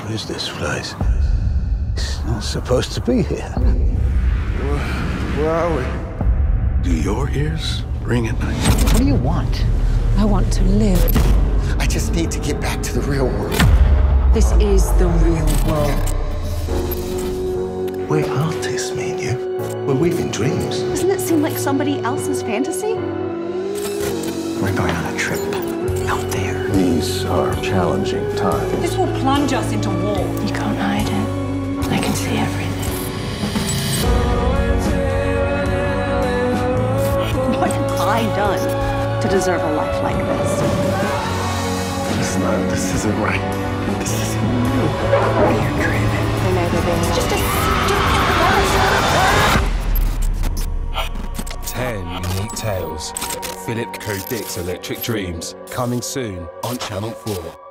What is this place? It's not supposed to be here. Where are we? Do your ears ring at night? What do you want? I want to live. I just need to get back to the real world. This is the real world. We're artists, me and you. We're weaving dreams. Doesn't it seem like somebody else's fantasy? We're going on a trip out there. These are challenging times. This will plunge us into war. You can't hide it. I can see everything. What have I done to deserve a life like this? This isn't right. This isn't real. You're dreaming. I know they're being just a 10 unique tales. Philip K. Dick's Electric Dreams. Coming soon on Channel 4.